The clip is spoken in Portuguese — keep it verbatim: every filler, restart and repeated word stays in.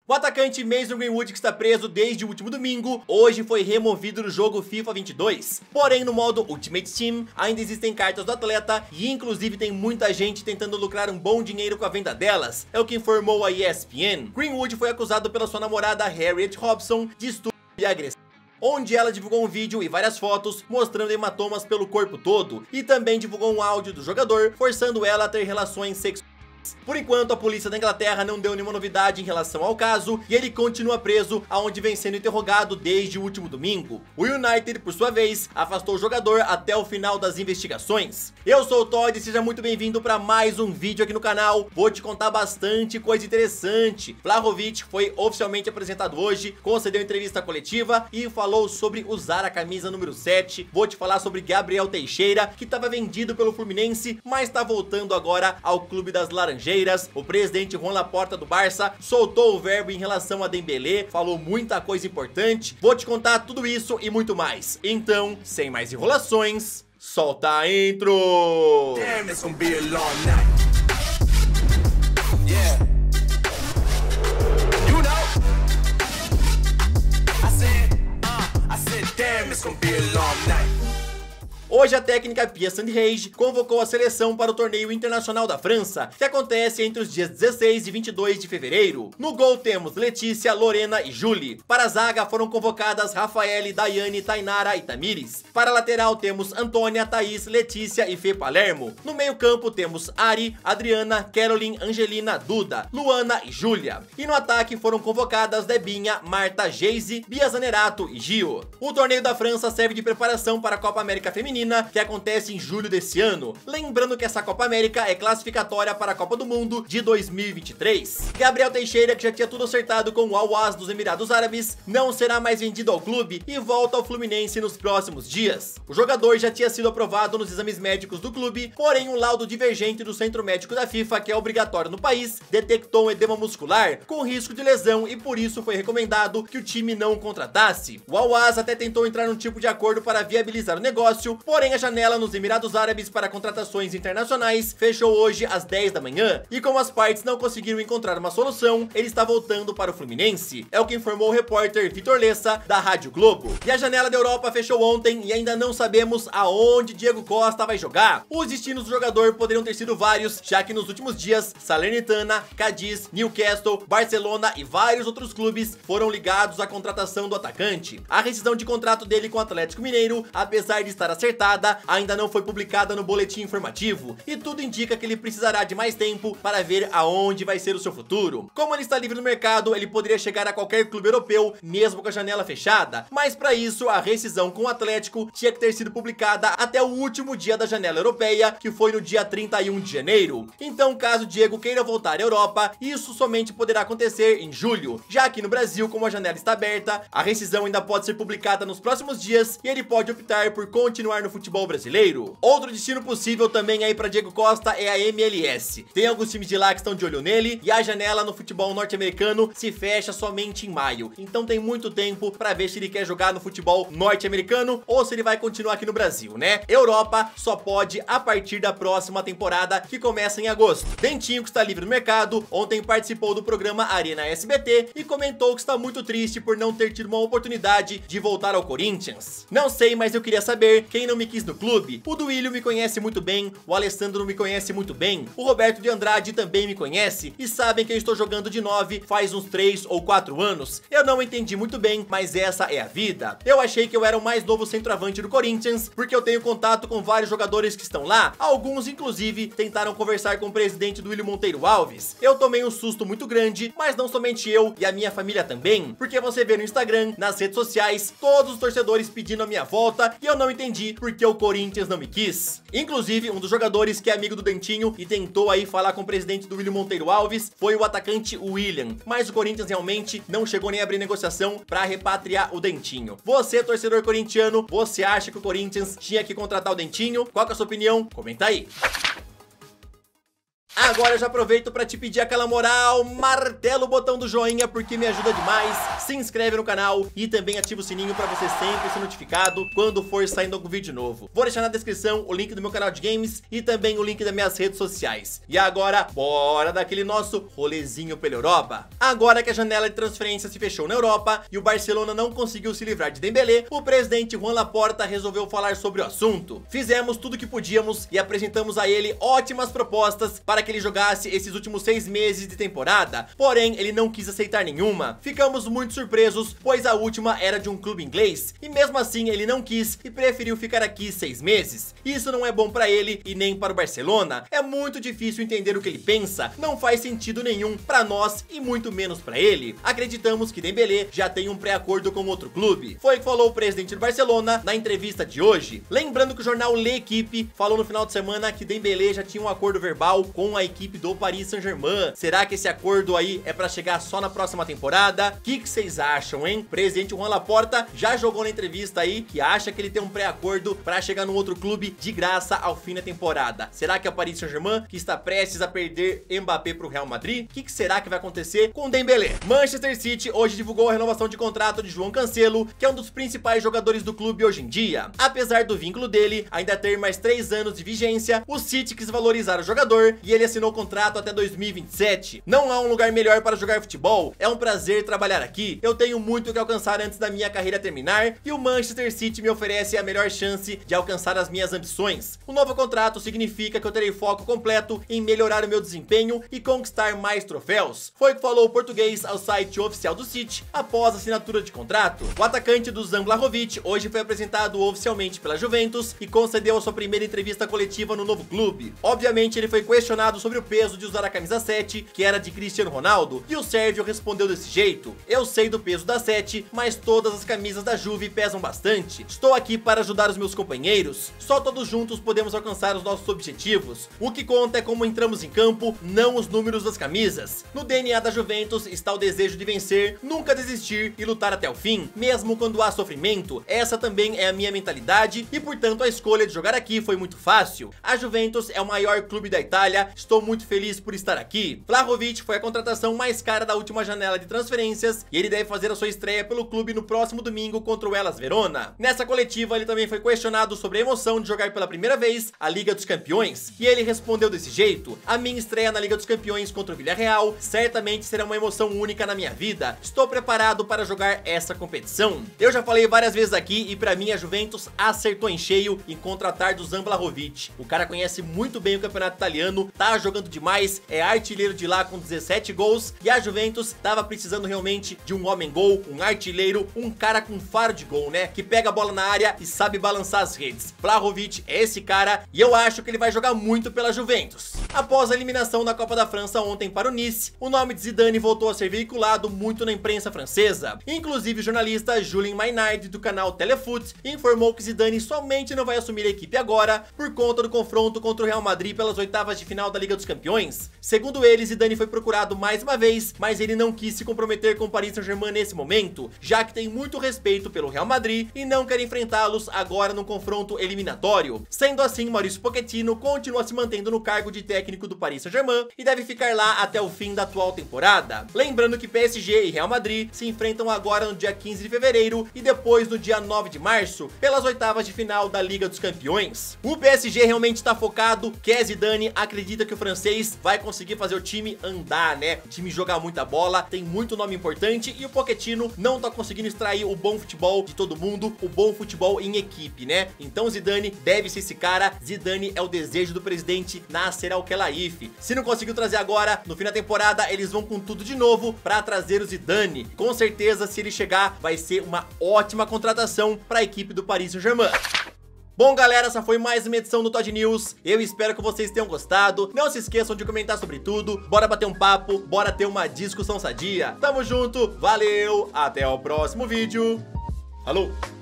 O atacante Mason Greenwood, que está preso desde o último domingo, hoje foi removido do jogo FIFA vinte e dois. Porém, no modo Ultimate Team, ainda existem cartas do atleta e inclusive tem muita gente tentando lucrar um bom dinheiro com a venda delas, é o que informou a E S P N. Greenwood foi acusado pela sua namorada Harriet Robson de estupro e agressão, onde ela divulgou um vídeo e várias fotos mostrando hematomas pelo corpo todo, e também divulgou um áudio do jogador forçando ela a ter relações sexuais. Por enquanto, a polícia da Inglaterra não deu nenhuma novidade em relação ao caso e ele continua preso, aonde vem sendo interrogado desde o último domingo. O United, por sua vez, afastou o jogador até o final das investigações. Eu sou o Todd e seja muito bem-vindo para mais um vídeo aqui no canal. Vou te contar bastante coisa interessante. Vlahovic foi oficialmente apresentado hoje, concedeu entrevista coletiva e falou sobre usar a camisa número sete. Vou te falar sobre Gabriel Teixeira, que estava vendido pelo Fluminense, mas está voltando agora ao clube das Laranjeiras. O presidente Juan Laporta do Barça soltou o verbo em relação a Dembélé, falou muita coisa importante. Vou te contar tudo isso e muito mais. Então, sem mais enrolações, solta a intro! Damn, it's gonna be a long night. Yeah. You know. I said, uh, I said, damn, it's gonna be a long night. Hoje a técnica Pia Sandhage convocou a seleção para o torneio internacional da França, que acontece entre os dias dezesseis e vinte e dois de fevereiro. No gol temos Letícia, Lorena e Julie. Para a zaga foram convocadas Rafaele, Daiane, Tainara e Tamires. Para a lateral temos Antônia, Thaís, Letícia e Fê Palermo. No meio campo temos Ari, Adriana, Caroline, Angelina, Duda, Luana e Júlia. E no ataque foram convocadas Debinha, Marta, Geise, Bia Zanerato e Gio. O torneio da França serve de preparação para a Copa América Feminina, que acontece em julho desse ano. Lembrando que essa Copa América é classificatória para a Copa do Mundo de dois mil e vinte e três. Gabriel Teixeira, que já tinha tudo acertado com o Al-Ahly dos Emirados Árabes, não será mais vendido ao clube e volta ao Fluminense nos próximos dias. O jogador já tinha sido aprovado nos exames médicos do clube, porém um laudo divergente do Centro Médico da FIFA, que é obrigatório no país, detectou um edema muscular com risco de lesão e por isso foi recomendado que o time não o contratasse. O Al-Ahly até tentou entrar num tipo de acordo para viabilizar o negócio, porém a janela nos Emirados Árabes para contratações internacionais fechou hoje às dez da manhã, e como as partes não conseguiram encontrar uma solução, ele está voltando para o Fluminense, é o que informou o repórter Vitor Lessa da Rádio Globo. E a janela da Europa fechou ontem e ainda não sabemos aonde Diego Costa vai jogar. Os destinos do jogador poderiam ter sido vários, já que nos últimos dias Salernitana, Cadiz, Newcastle, Barcelona e vários outros clubes foram ligados à contratação do atacante. A rescisão de contrato dele com o Atlético Mineiro, apesar de estar acertada, ainda não foi publicada no boletim informativo e tudo indica que ele precisará de mais tempo para ver aonde vai ser o seu futuro. Como ele está livre no mercado, ele poderia chegar a qualquer clube europeu, mesmo com a janela fechada, mas para isso a rescisão com o Atlético tinha que ter sido publicada até o último dia da janela europeia, que foi no dia trinta e um de janeiro. Então, caso Diego queira voltar à Europa, isso somente poderá acontecer em julho. Já aqui no Brasil, como a janela está aberta, a rescisão ainda pode ser publicada nos próximos dias e ele pode optar por continuar no futebol brasileiro. Outro destino possível também aí para Diego Costa é a M L S. Tem alguns times de lá que estão de olho nele e a janela no futebol norte-americano se fecha somente em maio. Então tem muito tempo para ver se ele quer jogar no futebol norte-americano ou se ele vai continuar aqui no Brasil, né? Europa só pode a partir da próxima temporada, que começa em agosto. Dentinho, que está livre no mercado, ontem participou do programa Arena S B T e comentou que está muito triste por não ter tido uma oportunidade de voltar ao Corinthians. Não sei, mas eu queria saber quem não me quis no clube. O Duílio me conhece muito bem, o Alessandro me conhece muito bem, o Roberto de Andrade também me conhece e sabem que eu estou jogando de nove faz uns três ou quatro anos. Eu não entendi muito bem, mas essa é a vida. Eu achei que eu era o mais novo centroavante do Corinthians, porque eu tenho contato com vários jogadores que estão lá, alguns inclusive tentaram conversar com o presidente Duílio Monteiro Alves. Eu tomei um susto muito grande, mas não somente eu e a minha família também, porque você vê no Instagram, nas redes sociais, todos os torcedores pedindo a minha volta e eu não entendi porque o Corinthians não me quis. Inclusive, um dos jogadores que é amigo do Dentinho e tentou aí falar com o presidente do Duílio Monteiro Alves foi o atacante William, mas o Corinthians realmente não chegou nem a abrir negociação para repatriar o Dentinho. Você, torcedor corintiano, você acha que o Corinthians tinha que contratar o Dentinho? Qual que é a sua opinião? Comenta aí. Agora eu já aproveito pra te pedir aquela moral, martela o botão do joinha porque me ajuda demais, se inscreve no canal e também ativa o sininho pra você sempre ser notificado quando for saindo algum vídeo novo. Vou deixar na descrição o link do meu canal de games e também o link das minhas redes sociais. E agora, bora daquele nosso rolezinho pela Europa. Agora que a janela de transferência se fechou na Europa e o Barcelona não conseguiu se livrar de Dembélé, o presidente Joan Laporta resolveu falar sobre o assunto. Fizemos tudo o que podíamos e apresentamos a ele ótimas propostas para que ele jogasse esses últimos seis meses de temporada, porém ele não quis aceitar nenhuma. Ficamos muito surpresos, pois a última era de um clube inglês e mesmo assim ele não quis e preferiu ficar aqui seis meses. Isso não é bom para ele e nem para o Barcelona. É muito difícil entender o que ele pensa, não faz sentido nenhum para nós e muito menos para ele. Acreditamos que Dembélé já tem um pré-acordo com outro clube. Foi o que falou o presidente do Barcelona na entrevista de hoje. Lembrando que o jornal L'Equipe falou no final de semana que Dembélé já tinha um acordo verbal com a equipe do Paris Saint-Germain. Será que esse acordo aí é para chegar só na próxima temporada? O que vocês acham, hein? O presidente Joan Laporta já jogou na entrevista aí que acha que ele tem um pré-acordo para chegar no outro clube de graça ao fim da temporada. Será que é o Paris Saint-Germain que está prestes a perder Mbappé para o Real Madrid? O que, que será que vai acontecer com Dembélé? Manchester City hoje divulgou a renovação de contrato de João Cancelo, que é um dos principais jogadores do clube hoje em dia. Apesar do vínculo dele ainda ter mais três anos de vigência, o City quis valorizar o jogador e ele assinou contrato até dois mil e vinte e sete. Não há um lugar melhor para jogar futebol, é um prazer trabalhar aqui, eu tenho muito que alcançar antes da minha carreira terminar e o Manchester City me oferece a melhor chance de alcançar as minhas ambições. O novo contrato significa que eu terei foco completo em melhorar o meu desempenho e conquistar mais troféus. Foi o que falou o português ao site oficial do City após a assinatura de contrato. O atacante do Zan Vlahovic hoje foi apresentado oficialmente pela Juventus e concedeu a sua primeira entrevista coletiva no novo clube. Obviamente ele foi questionado sobre o peso de usar a camisa sete, que era de Cristiano Ronaldo, e o sérvio respondeu desse jeito: eu sei do peso da sete, mas todas as camisas da Juve pesam bastante. Estou aqui para ajudar os meus companheiros. Só todos juntos podemos alcançar os nossos objetivos. O que conta é como entramos em campo, não os números das camisas. No D N A da Juventus está o desejo de vencer, nunca desistir e lutar até o fim, mesmo quando há sofrimento. Essa também é a minha mentalidade e, portanto, a escolha de jogar aqui foi muito fácil. A Juventus é o maior clube da Itália, estou muito feliz por estar aqui. Vlahovic foi a contratação mais cara da última janela de transferências e ele deve fazer a sua estreia pelo clube no próximo domingo contra o Hellas Verona. Nessa coletiva ele também foi questionado sobre a emoção de jogar pela primeira vez a Liga dos Campeões e ele respondeu desse jeito: a minha estreia na Liga dos Campeões contra o Villarreal certamente será uma emoção única na minha vida. Estou preparado para jogar essa competição. Eu já falei várias vezes aqui e pra mim a Juventus acertou em cheio em contratar do Zan Vlahovic. O cara conhece muito bem o campeonato italiano, tá jogando demais, é artilheiro de lá com dezessete gols e a Juventus tava precisando realmente de um homem-gol, um artilheiro, um cara com faro de gol, né? Que pega a bola na área e sabe balançar as redes. Vlahovic é esse cara e eu acho que ele vai jogar muito pela Juventus. Após a eliminação da Copa da França ontem para o Nice, o nome de Zidane voltou a ser veiculado muito na imprensa francesa. Inclusive o jornalista Julien Maynard do canal Telefoot informou que Zidane somente não vai assumir a equipe agora por conta do confronto contra o Real Madrid pelas oitavas de final da Liga dos Campeões. Segundo ele, Zidane foi procurado mais uma vez, mas ele não quis se comprometer com o Paris Saint-Germain nesse momento, já que tem muito respeito pelo Real Madrid e não quer enfrentá-los agora no confronto eliminatório. Sendo assim, Mauricio Pochettino continua se mantendo no cargo de técnico do Paris Saint-Germain e deve ficar lá até o fim da atual temporada. Lembrando que P S G e Real Madrid se enfrentam agora no dia quinze de fevereiro e depois no dia nove de março pelas oitavas de final da Liga dos Campeões. O P S G realmente está focado, quer Zidane, acredita que o francês vai conseguir fazer o time andar, né? O time jogar muita bola, tem muito nome importante e o Pochettino não tá conseguindo extrair o bom futebol de todo mundo, o bom futebol em equipe, né? Então Zidane deve ser esse cara. Zidane é o desejo do presidente Nasser Al-Khelaifi. Se não conseguiu trazer agora, no fim da temporada eles vão com tudo de novo para trazer o Zidane. Com certeza, se ele chegar, vai ser uma ótima contratação para a equipe do Paris Saint-Germain. Bom, galera, essa foi mais uma edição do Todd News. Eu espero que vocês tenham gostado. Não se esqueçam de comentar sobre tudo. Bora bater um papo, bora ter uma discussão sadia. Tamo junto, valeu, até o próximo vídeo. Falou!